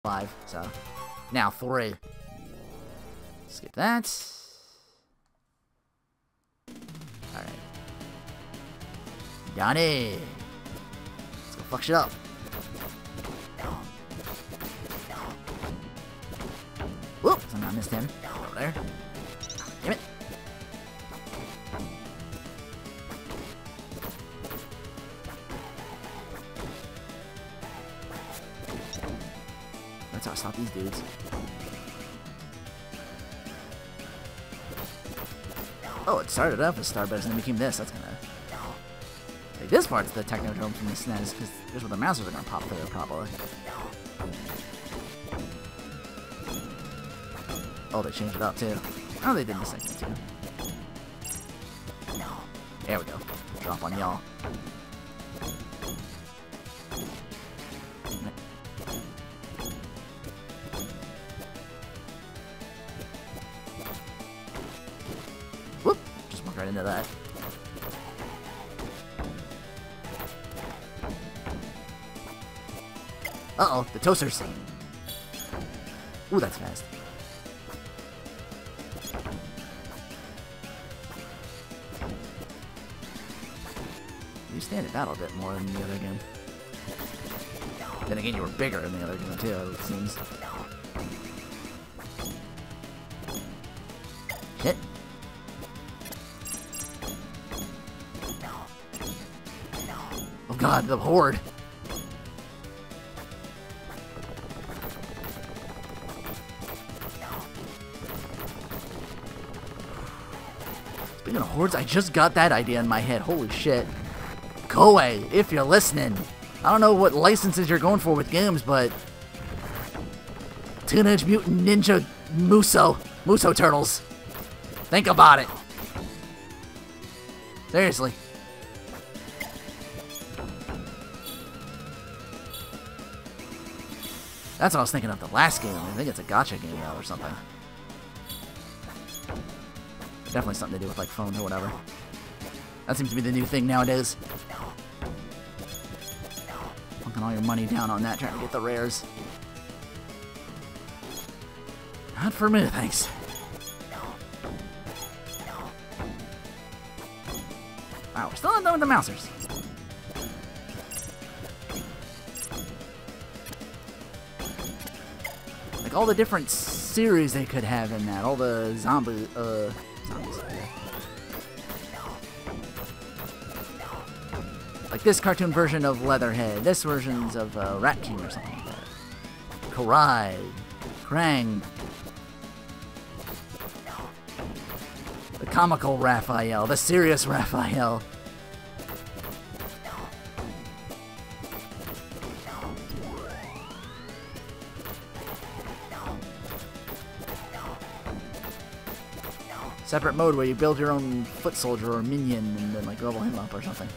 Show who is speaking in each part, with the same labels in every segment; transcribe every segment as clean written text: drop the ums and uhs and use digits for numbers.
Speaker 1: 5, so now 3. Skip that. Alright. Donnie! Let's go fuck shit up. Whoop! Somehow I missed him. Over there. Damn it. That's how I stop these dudes. Oh, it started off as Starbuzz and then became this. That's gonna... Like, this part's the Technodrome from the SNES, because here's where the mousers are gonna pop through, probably. Oh, they changed it up, too. Oh, they did the second, too. There we go. Drop on y'all. Whoop! Just walk right into that. Uh-oh, the toasters. Ooh, that's fast. You stand at battle a bit more than the other game. Then again, you were bigger in the other game too, it seems. Shit. Oh god, the horde. Speaking of hordes, I just got that idea in my head. Holy shit. Koei, if you're listening. I don't know what licenses you're going for with games, but... Teenage Mutant Ninja Muso Turtles. Think about it. Seriously. That's what I was thinking of the last game. I think it's a gacha game now or something. Definitely something to do with like phones or whatever. That seems to be the new thing nowadays. Plunking all your money down on that, trying to get the rares. Not for me, thanks. Wow, we're still not done with the mousers. Like all the different series they could have in that, all the zombies. Like this cartoon version of Leatherhead, this version's of Rat King or something like that. Karai, Krang, the comical Raphael, the serious Raphael. Separate mode where you build your own foot soldier or minion and then like level him up or something.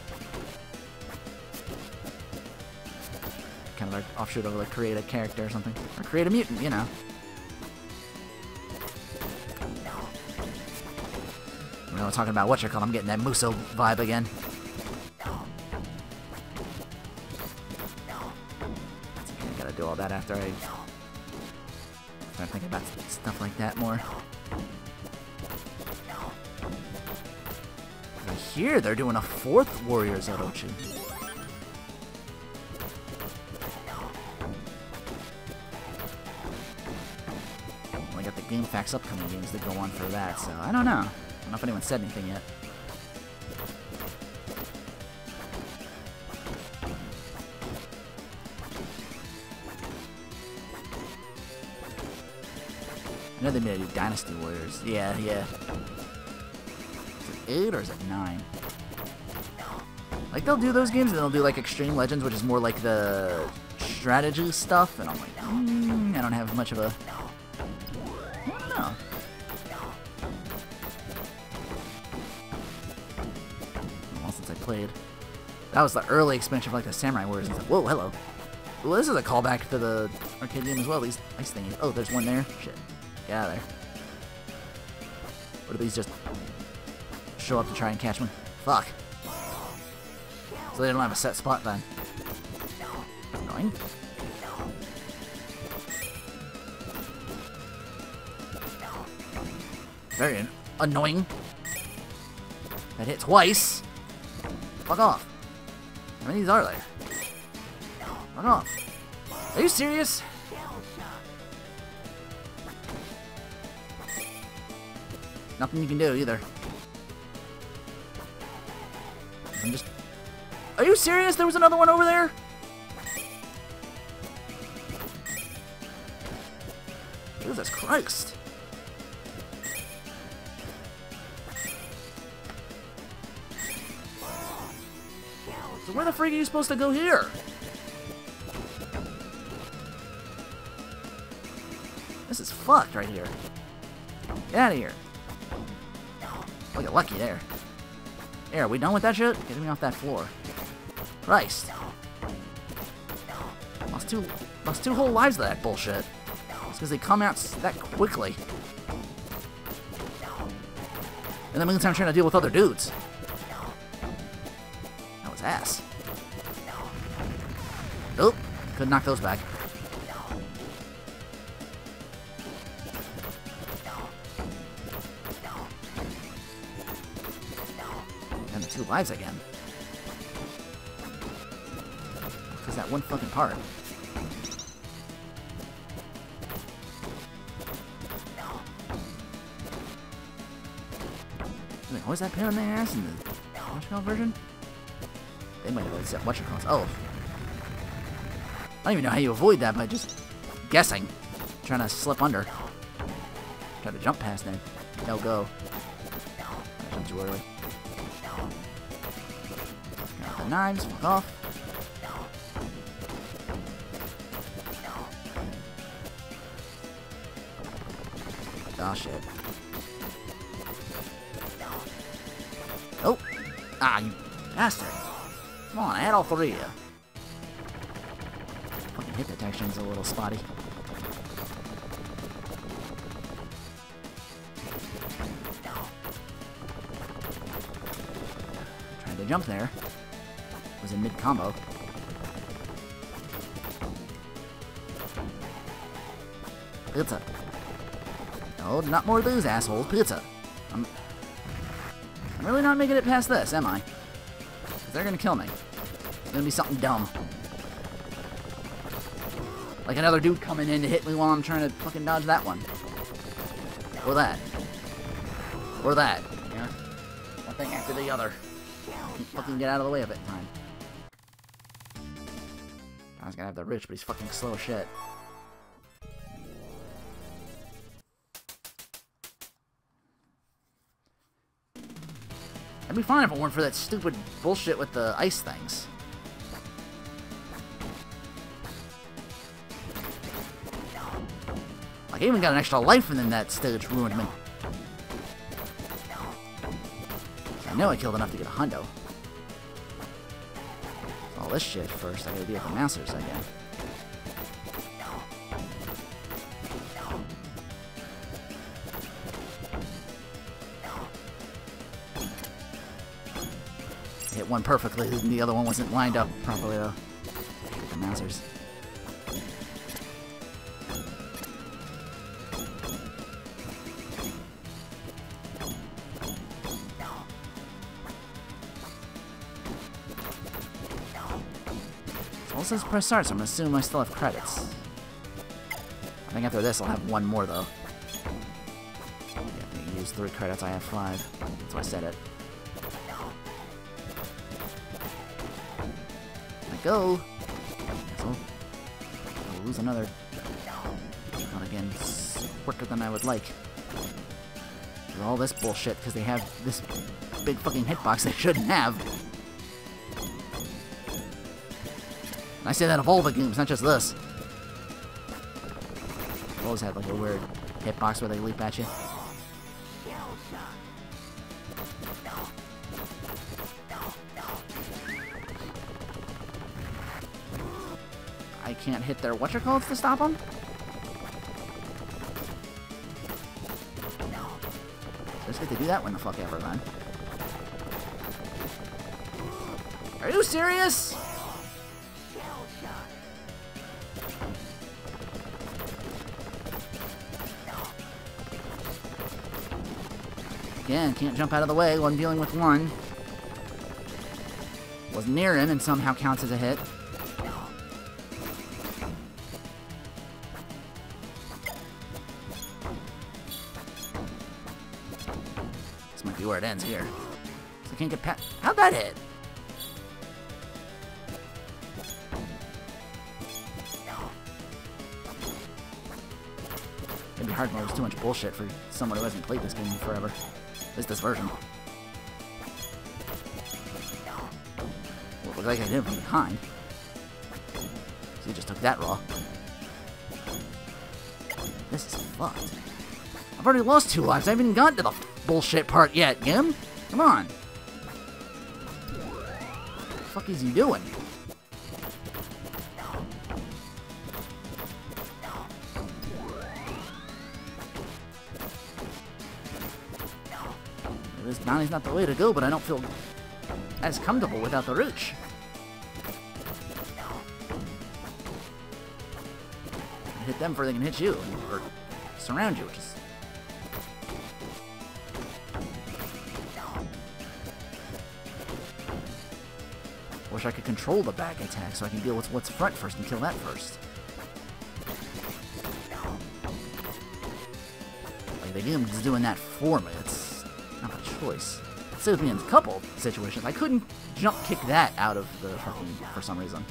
Speaker 1: Kind of like offshoot of like create a character or something. Or create a mutant, you know. You know, talking about what you're called, I'm getting that Muso vibe again. I gotta do all that after I start thinking about stuff like that more. Here they're doing a 4th Warriors Orochi. Well, I got the GameFAQs upcoming games that go on for that, so I don't know. I don't know if anyone said anything yet. I know they made a new Dynasty Warriors. Yeah. 8 or is it 9? Like they'll do those games and they'll do like Extreme Legends, which is more like the strategy stuff, and I'm like, I don't have much of a... I don't know. Well, since I played. That was the early expansion of like the Samurai Warriors. Like, whoa, hello. Well, this is a callback to the arcade game as well, these ice thingies. Oh, there's one there? Shit. Get out of there. Or do these just show up to try and catch me? Fuck. So they don't have a set spot then. Annoying. Very annoying. That hit twice. Fuck off. How many of these are there? Fuck off. Are you serious? Nothing you can do either. I'm just... Are you serious? There was another one over there? Jesus Christ. So where the freak are you supposed to go here? This is fucked right here. Get out of here. Oh, you're lucky there. Here, are we done with that shit? Get me off that floor. Christ. Lost two whole lives of that bullshit. It's because they come out that quickly. And then meantime I'm trying to deal with other dudes. That was ass. Nope. Couldn't knock those back. And the 2 lives again. Because that one fucking part. Wait, was that pain in the ass in the whatchamacallit version? They might have set whatchamacallit. Oh. I don't even know how you avoid that by just guessing. Trying to slip under. Try to jump past that. No go. I jumped too early. Got the knives, fuck off. Oh shit. Oh! Ah, you bastard! Come on, I had all 3 of you. Fucking hit detection's a little spotty. Tried to jump there. Was in mid-combo. Pizza. No, not more of those assholes. Pizza. I'm really not making it past this, am I? 'Cause they're gonna kill me. It's gonna be something dumb. Like another dude coming in to hit me while I'm trying to fucking dodge that one. Or that. Or that. You know? One thing after the other. Can't fucking get out of the way of it in time. I was gonna have the rich, but he's fucking slow as shit. I'd be fine if it weren't for that stupid bullshit with the ice things. Like, I even got an extra life and then that stage ruined me. So I know I killed enough to get a hundo. All this shit first, I gotta deal with the masters again. Hit one perfectly, and the other one wasn't lined up properly though. The masters. So it says press start, so I'm gonna assume I still have credits. I think after this I'll have 1 more though. Yeah, I think you use 3 credits, I have 5. That's why I said it. Go! So, I'll lose another. Not again, quicker than I would like. With all this bullshit, because they have this big fucking hitbox they shouldn't have. And I say that of all the games, not just this. They've always had like a weird hitbox where they leap at you. I can't hit their whatchamacallits to stop them? Just get to do that when the fuck ever, man. Are you serious? Again, can't jump out of the way when dealing with one. Was near him and somehow counts as a hit. This might be where it ends here. So I can't get past. How'd that hit? Maybe hard mode is too much bullshit for someone who hasn't played this game in forever. At least this version. Well, it looked like I did it from behind. So you just took that raw. This is fucked. I've already lost 2 lives. I haven't even gotten to the bullshit part yet, Gim. Come on. What the fuck is he doing? This bounty's not the way to go, but I don't feel as comfortable without the Rooch. Hit them before they can hit you, or surround you, which is... Wish I could control the back attack so I can deal with what's front first and kill that first. Like, the game is doing that for me. It's not a choice. It saved me in a couple situations. I couldn't jump kick that out of the fucking... for some reason.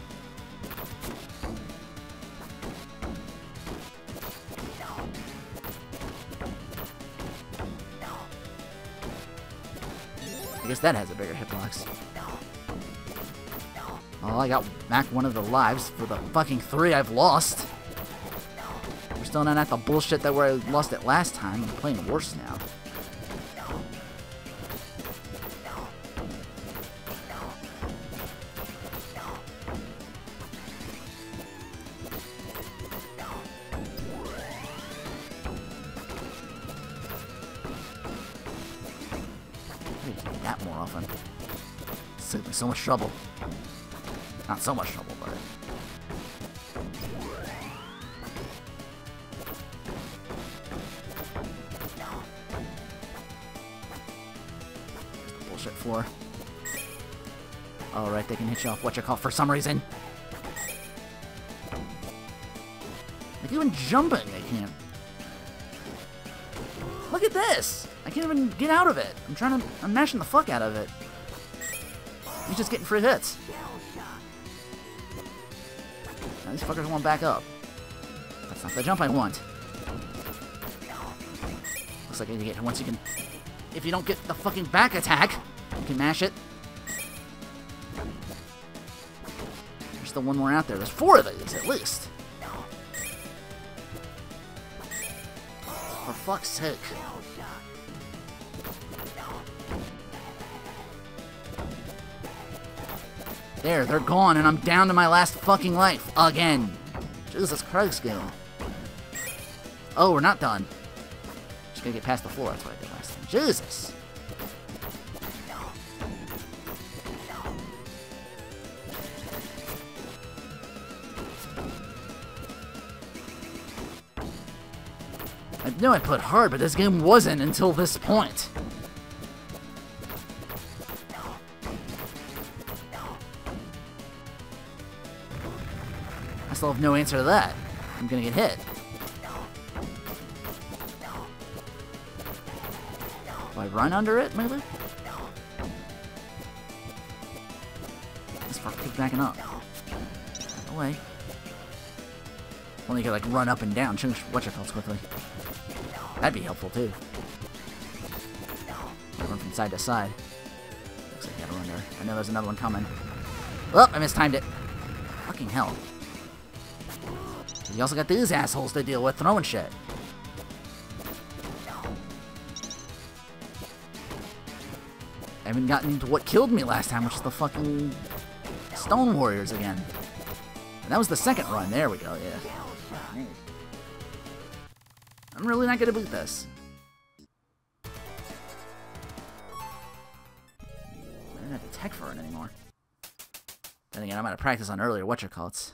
Speaker 1: I guess that has a bigger hitbox. Well, I got back one of the lives for the fucking 3 I've lost. We're still not at the bullshit that where I lost it last time. I'm playing worse now. I need to do that more often. Saved me so much trouble. Not so much trouble, but... bullshit floor. Oh, right, they can hit you off whatchamacallit for some reason. Like, even jumping, they can't. Look at this! I can't even get out of it. I'm mashing the fuck out of it. He's just getting free hits. Now these fuckers won't back up. That's not the jump I want. Looks like you get once you can... If you don't get the fucking back attack, you can mash it. There's still one more out there. There's 4 of these, at least. For fuck's sake. There, they're gone, and I'm down to my last fucking life. Again. Jesus Christ, game. Oh, we're not done. Just gotta get past the floor. That's what I did last time. Jesus. I knew I put hard, but this game wasn't until this point. I still have no answer to that. I'm gonna get hit. Do I run under it, maybe? This part keeps backing up. No way. Only you could like run up and down, change whatchamacallit quickly. That'd be helpful too. Run from side to side. Looks like I gotta run there. I know there's another one coming. Oh, I mistimed it. Fucking hell. You also got these assholes to deal with throwing shit. I haven't gotten into what killed me last time, which is the fucking Stone Warriors again. And that was the second run. There we go, yeah. I'm really not gonna beat this. I don't have to tech for it anymore. Then again, I'm out of practice on earlier whatchamacallits.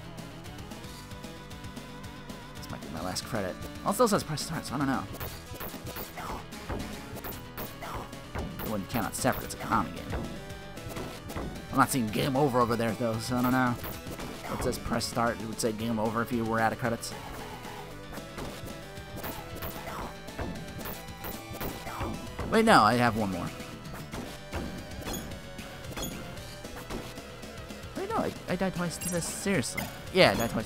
Speaker 1: This might be my last credit. Also, it says press start, so I don't know. wouldn't count it separate. It's a Konami game. I'm not seeing game over there, though, so I don't know. It says press start. It would say game over if you were out of credits. Wait, no, I have one more. Wait, no, I died twice to this. Seriously. Yeah, I died twice.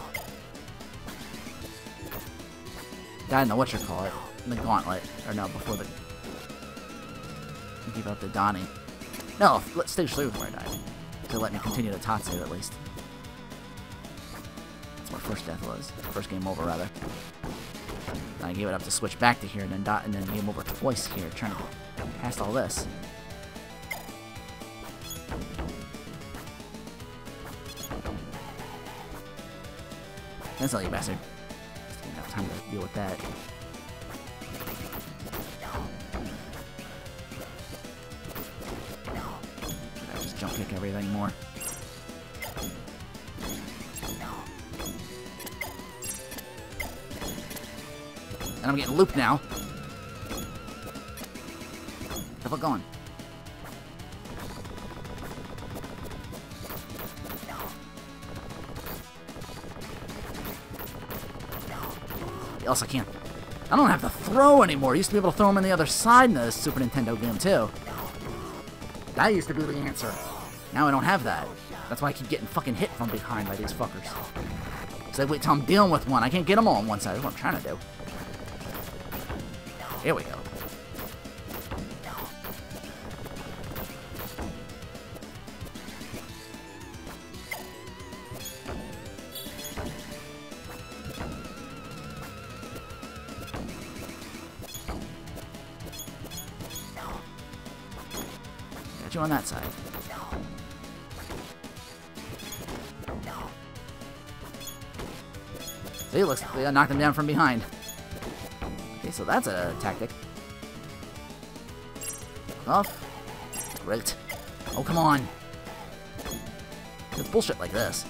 Speaker 1: Died in the whatchamacallit. In the gauntlet. Or no, before the... Give up to Donnie. No, stage 3 before I died. To let me continue to Tatsu, at least. That's what first death was. First game over, rather. And I gave it up to switch back to here, and then game over twice here, trying to get past all this. That's all, you bastard. Just didn't have time to deal with that. I just jump kick everything more. And I'm getting looped now. Where the fuck going? Else I can't. I don't have to throw anymore. I used to be able to throw them on the other side in the Super Nintendo game too. That used to be the answer. Now I don't have that. That's why I keep getting fucking hit from behind by these fuckers. Because I wait till I'm dealing with one. I can't get them all on one side. That's what I'm trying to do. Here we go. Got you on that side. See, looks like I knocked him down from behind. Okay, so that's a tactic. Off. Great. Oh, come on. It's bullshit like this.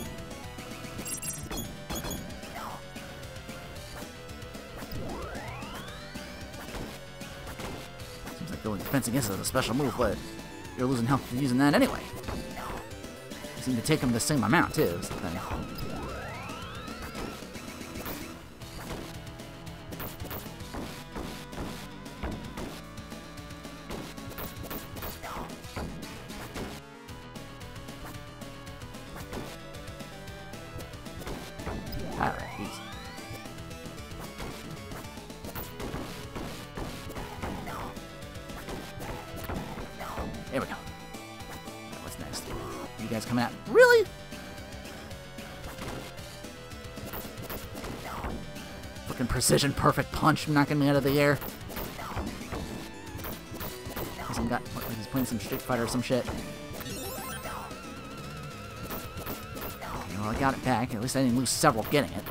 Speaker 1: Seems like going defense against it is a special move, but you're losing health using that anyway. You seem to take them the same amount, too, is the thing. Alright, easy. There we go. What's next? You guys coming out? Really? Fucking precision perfect punch knocking me out of the air. He's playing some Street Fighter or some shit. Well, I got it back. At least I didn't lose several getting it.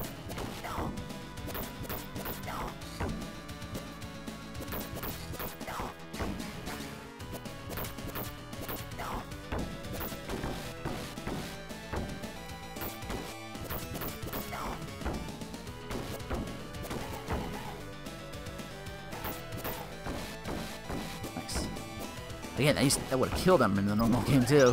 Speaker 1: Nice. Again, that would have killed him in the normal game, too.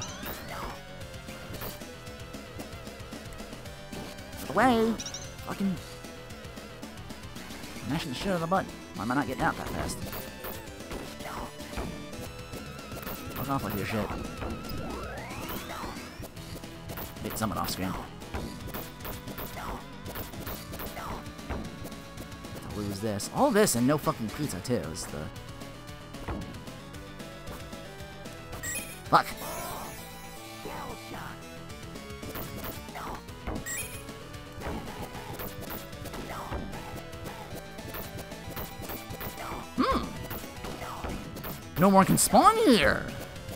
Speaker 1: Away! Fucking mashing the shit out of the button. Why am I not getting out that fast? Fuck off with your shit. Get someone off screen. I'll lose this. All this and no fucking pizza too is the... Fuck! No more can spawn here!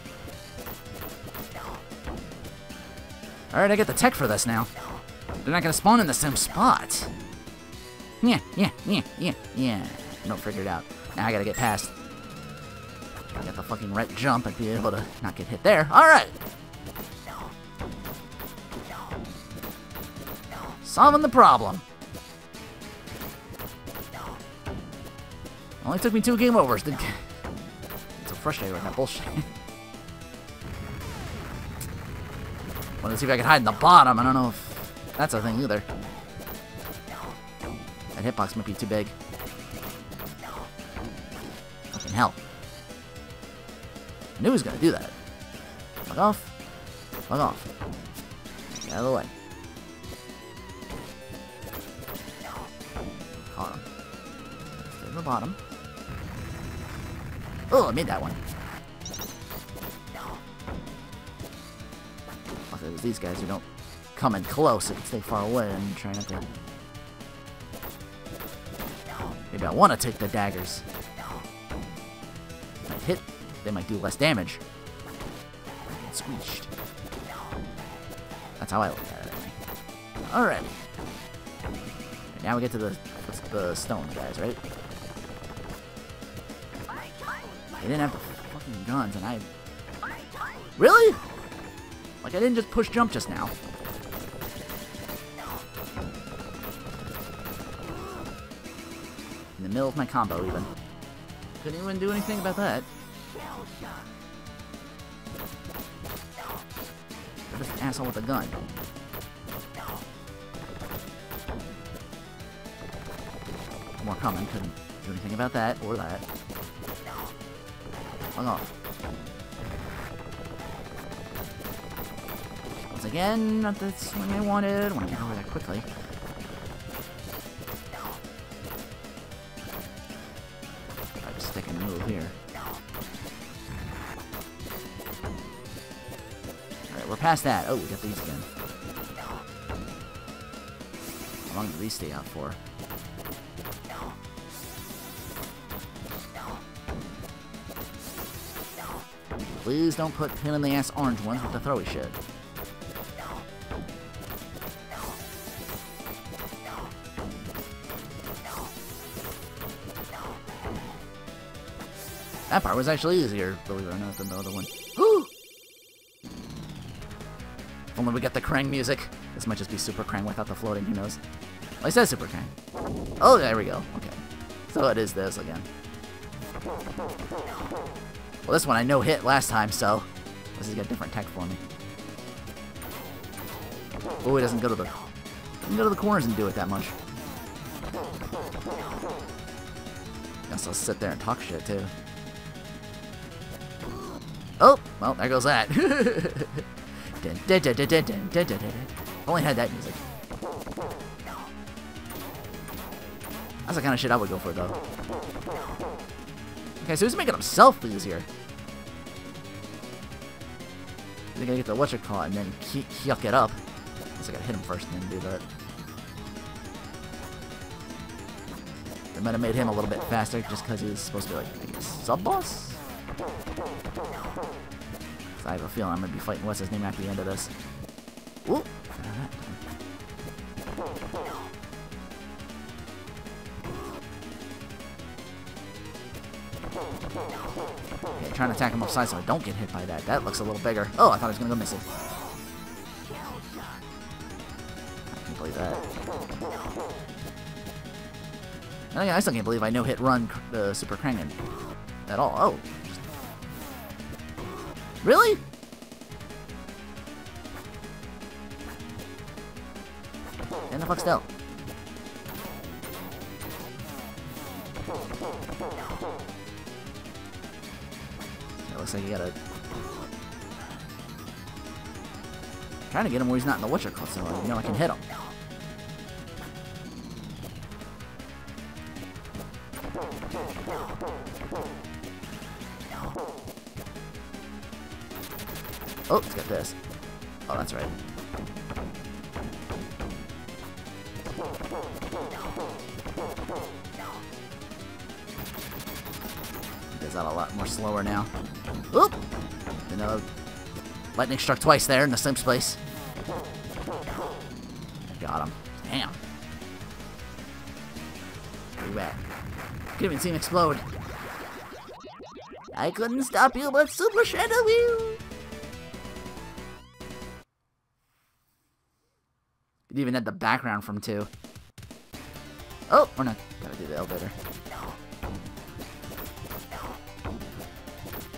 Speaker 1: Alright, I get the tech for this now. They're not gonna spawn in the same spot. Yeah. No, figured it out. Now I gotta get past. Get the fucking right jump and be able to not get hit there. Alright! Solving the problem. Only took me 2 game overs. It's frustrated with that bullshit. Want to see if I can hide in the bottom. I don't know if that's a thing either. That hitbox might be too big. Fucking hell. I knew he was gonna do that. Fuck off. Fuck off. Get out of the way. Caught him. Stay in the bottom. Oh, I made that one. Luckily, it was these guys who don't come in close. They can stay far away and try not to. Maybe I want to take the daggers. Might hit. They might do less damage. Get squeezed. That's how I look at it. Alrighty. And now we get to the stone guys, right? They didn't have the fucking guns, and I... Really? Like, I didn't just push jump just now. In the middle of my combo, even. Couldn't even do anything about that. I'm just an asshole with a gun. More coming. Couldn't do anything about that or that. Hung off. Once again, not the swing I wanted. I want to get over that quickly. Try to stick and move here. Alright, we're past that. Oh, we got these again. How long do these stay out for? Please don't put pain-in-the-ass orange ones with the throwy shit. That part was actually easier, believe it or not, than the other one. Woo! If only we get the Krang music. This might just be Super Krang without the floating, who knows? Well, I said Super Krang. Oh, there we go. Okay. So it is this again. Well, this one I know hit last time, so this has got different tech for me. Oh, it doesn't go to the corners and do it that much. Guess I'll sit there and talk shit too. Oh, well, there goes that. Only had that music. That's the kind of shit I would go for, though. Okay, so he's making himself easier. He's gonna get the whatchamacallit and then yuck it up. Guess I gotta hit him first and then do that. They might have made him a little bit faster just because he was supposed to be like, I guess, sub-boss? So I have a feeling I'm gonna be fighting what's his name at the end of this. Ooh! Yeah, trying to attack him offside so I don't get hit by that. That looks a little bigger. Oh, I thought I was gonna go missile. I can't believe that. I still can't believe I no-hit run Super Krang at all. Oh. Really? And the fuck still. It looks like you gotta... trying to get him where he's not in the whatchamacallit, so I know I can hit him. Oh, let's get this. Oh, that's right. Does that a lot more slower now. Oop! You know, lightning struck twice there in the same place. Got him. Damn. Pretty bad. Couldn't even see him explode. I couldn't stop you, but Super Shadow Wheel! It even had the background from 2. Oh, we're not gonna do the elevator.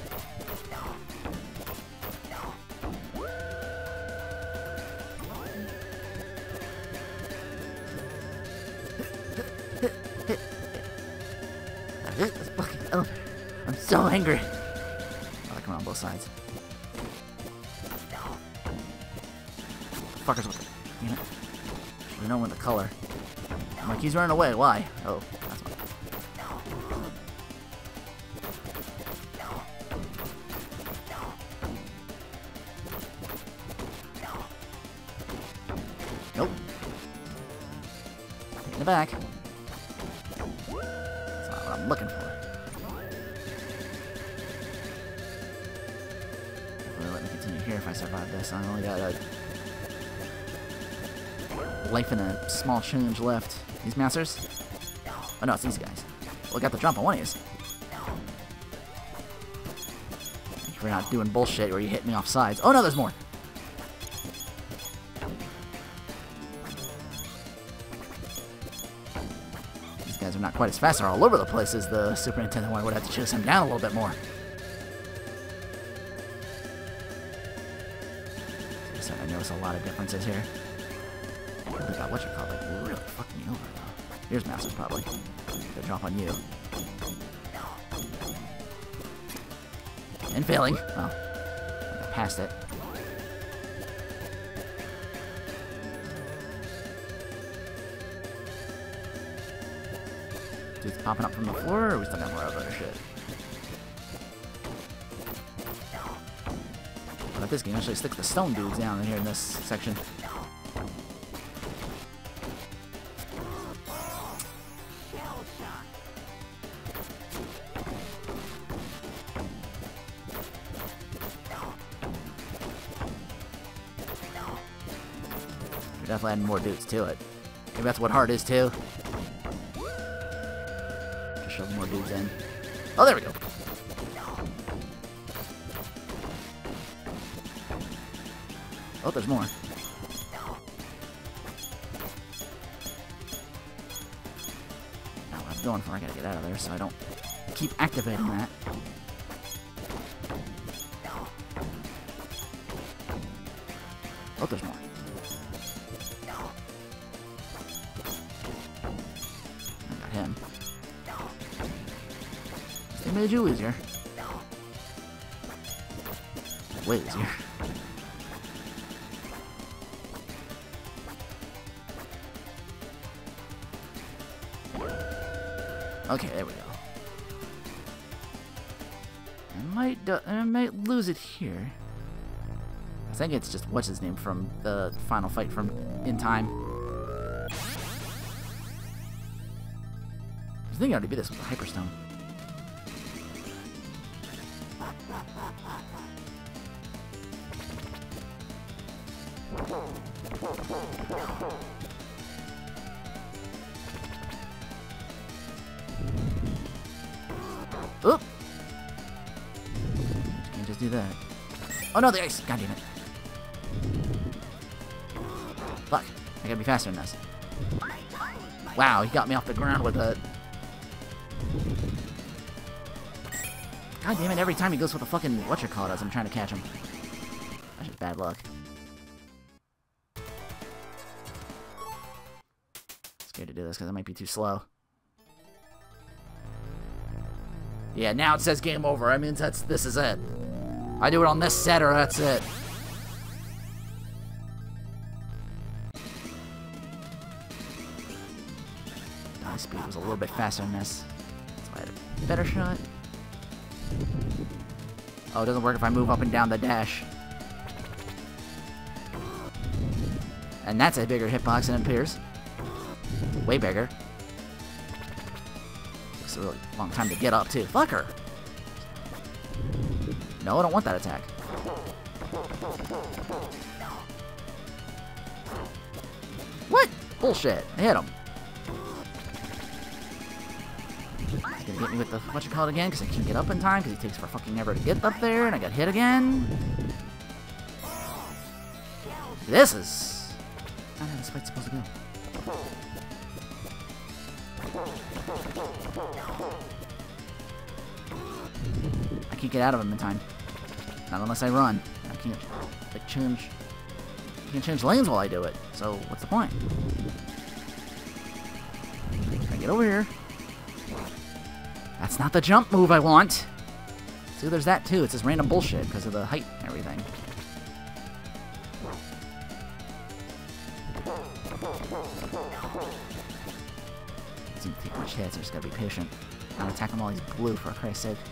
Speaker 1: so angry. Oh, they're coming on both sides. Fuckers with it. Damn it. Should've known with the color. I'm like, he's running away. Why? Oh, that's why. Nope. In the back. That's not what I'm looking for. Hopefully let me continue here if I survive this. I only got a life and a small change left. These masters? Oh no, it's these guys. Well, I got the jump on one of these. Thank you for not doing bullshit where you hit me off sides. Oh no, there's more! These guys are not quite as fast. They're all over the place as the Super Nintendo one. I would have to chase him down a little bit more. I notice a lot of differences here. I got what you call like really fucking me over though. Here's masters probably. Gonna drop on you. And failing. Oh. I got past it. Dude's popping up from the floor, or are we still got more of other shit? But this game actually sticks the stone dudes down in here in this section. Definitely adding more dudes to it. Maybe that's what hard is too. Just shove more dudes in. Oh, there we go. Oh, there's more. Now what I'm going for, I gotta get out of there so I don't keep activating that. Oh, there's more. Him. They made you easier. Way easier. Okay, there we go. I might lose it here. I think it's just what's his name from the final fight from In Time. I think I already beat this with the Hyperstone. Oop! Can't just do that. Oh no, the ice! God damn it. Fuck. I gotta be faster than this. Wow, he got me off the ground with a... God damn it, every time he goes for the fucking whatchamacallit as I'm trying to catch him. That's just bad luck. Scared to do this because I might be too slow. Yeah, now it says game over. I mean, this is it. I do it on this set or that's it. My speed was a little bit faster than this. That's why I had a better shot. Oh, it doesn't work if I move up and down the dash. And that's a bigger hitbox than it appears. Way bigger. Takes a really long time to get up, too. Fuck her! No, I don't want that attack. What? Bullshit. I hit him. He's gonna get me with the whatchamacallit again because I can't get up in time because he takes for fucking ever to get up there and I got hit again. This is not how this fight's supposed to go. I can't get out of him in time. Not unless I run. I can't like change. I can't change lanes while I do it. So what's the point? I get over here. That's not the jump move I want. See, there's that too. It's just random bullshit because of the height and everything. Doesn't take much hits. I just gotta be patient. I'm gonna attack them while he's blue, for Christ's sake.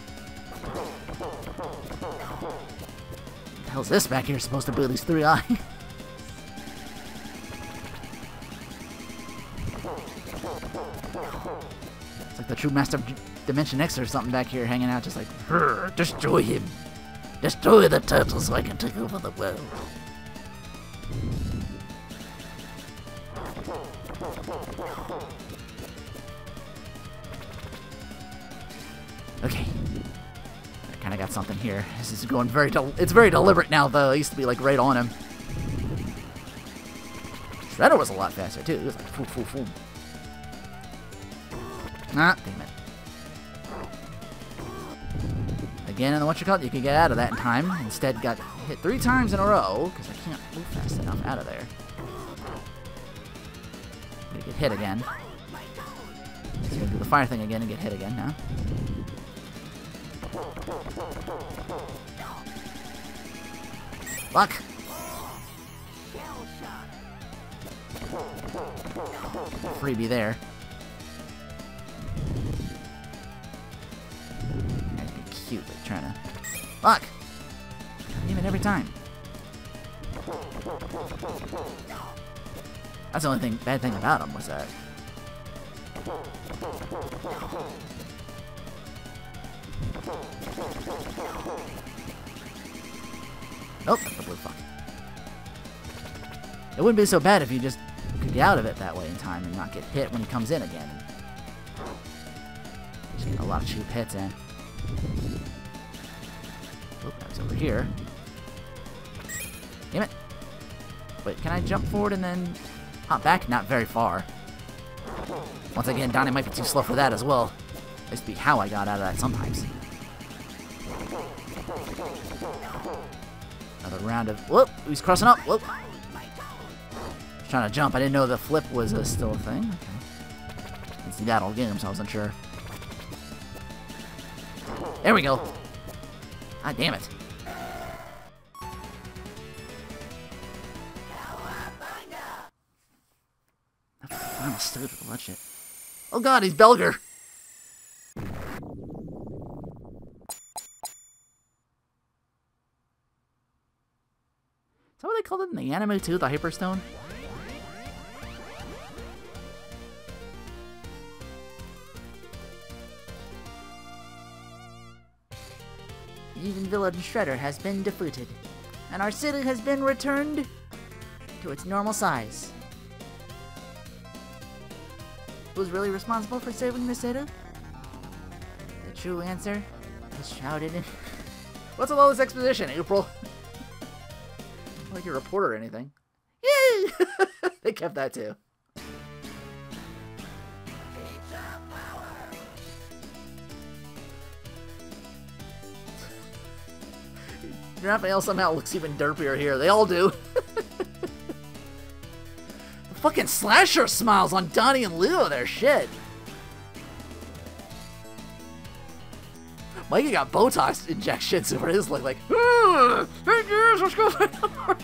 Speaker 1: What the hell's this back here supposed to be? These 3 eyes? It's like the true master of Dimension X or something back here hanging out, just like, destroy him. Destroy the turtle so I can take over the world. Okay. I kind of got something here. This is going it's very deliberate now, though. I used to be, like, right on him. Shredder was a lot faster, too. It was like, foo, foo, foo. Ah, damn it. Again, in the whatchamacallit, you can get out of that in time. Instead, got hit 3 times in a row, because I can't move fast enough out of there. I'm gonna get hit again. So I'm gonna do the fire thing again and get hit again now. Fuck! Freebie there. I'd be cute, but trying to... Fuck! Even every time. That's the only bad thing about him was that. Nope, that's the blue fuck. It wouldn't be so bad if you just could get out of it that way in time and not get hit when he comes in again. Just getting a lot of cheap hits in. Oop, that was over here. Damn it. Wait, can I jump forward and then hop back? Not very far. Once again, Donnie might be too slow for that as well. That used to be how I got out of that sometimes. Another round of... Whoop! He's crossing up! Whoop! Just trying to jump. I didn't know the flip was still a thing. Okay. I didn't see that all game, so I wasn't sure. There we go! God damn it. I'm stupid for that shit. Oh god, he's Belger! Is that what they called it in the anime too, the Hyperstone? Eden Village Shredder has been defeated, and our city has been returned to its normal size. Who's really responsible for saving the city? The true answer is shrouded in... What's with all this exposition, April? Not like you're a reporter or anything. Yay! They kept that too. Raphael somehow looks even derpier here. They all do. The fucking slasher smiles on Donnie and Leo. They're shit. Mikey got Botox injections over his leg, like, hey guys, what's going on?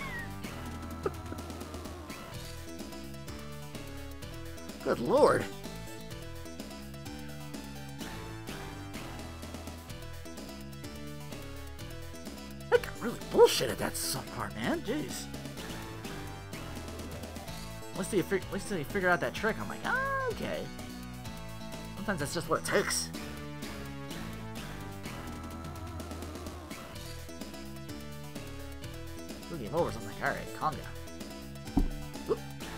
Speaker 1: Good lord. That got really bullshit at that part, man. Jeez. Let's see you figure out that trick. I'm like, ah, okay. Sometimes that's just what it takes. Game over, so I'm like, alright, calm down. Whoop.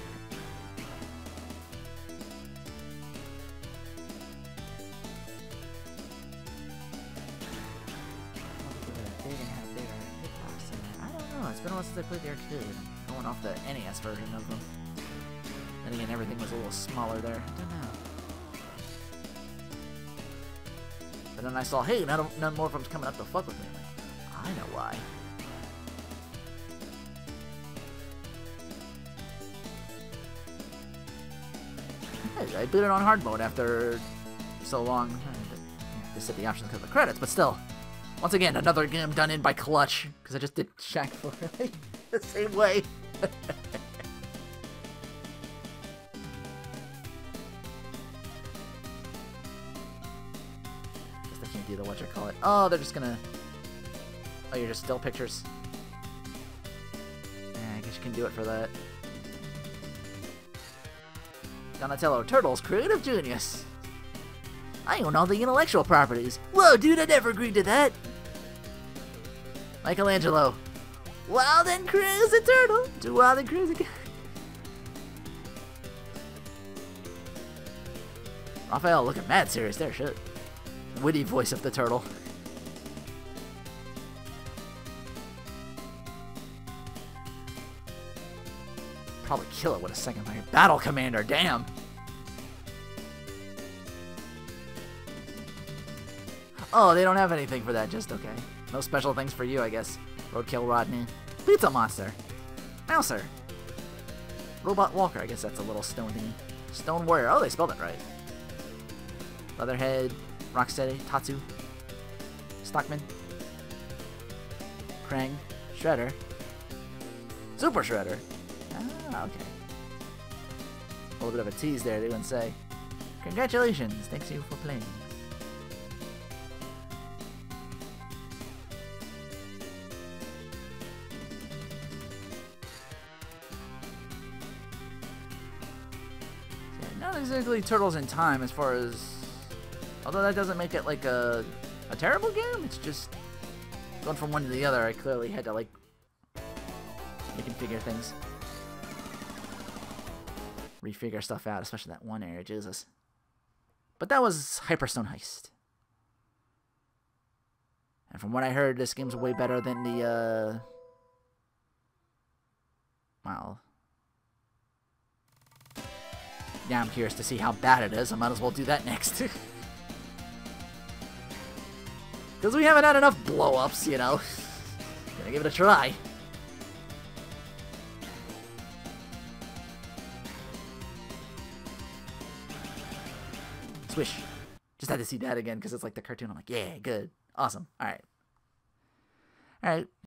Speaker 1: I don't know, it's been a while since I played the arcade. I'm going off the NES version of them. Then again, everything was a little smaller there. I don't know. But then I saw, hey, none more of them's coming up to fuck with me. I'm like, I know why. I boot it on hard mode after so long. To set the options because of the credits, but still. Once again, another game done in by Clutch, because I just did Shaq for the same way. Guess I can't do the whatchamacallit. Oh, they're just gonna... Oh, you're just still pictures. Yeah, I guess you can do it for that. Donatello Turtles, creative genius. I own all the intellectual properties. Whoa, dude, I never agreed to that. Michelangelo. Wild and crazy turtle. Do wild and crazy. Raphael looking mad serious there, shit. Witty voice of the turtle. Probably kill it with a second layer. Battle Commander, damn. Oh, they don't have anything for that, just okay. No special things for you, I guess. Roadkill Rodney. Pizza Monster. Mouser. Robot Walker, I guess that's a little stone thingy. Stone Warrior, oh, they spelled it right. Leatherhead. Rocksteady. Tatsu. Stockman. Krang. Shredder. Super Shredder. Ah, okay. A little bit of a tease there, they wouldn't say. Congratulations, thanks you for playing. Not exactly Turtles in Time as far as... Although that doesn't make it like a terrible game, it's just... Going from one to the other, I clearly had to like... reconfigure things. Refigure stuff out, especially that one area, Jesus. But that was Hyperstone Heist. And from what I heard, this game's way better than the, well... Yeah, I'm curious to see how bad it is. I might as well do that next. Because we haven't had enough blow-ups, you know. Gonna give it a try. Swish. Just had to see that again because it's like the cartoon. I'm like, yeah, good. Awesome. Alright. Alright.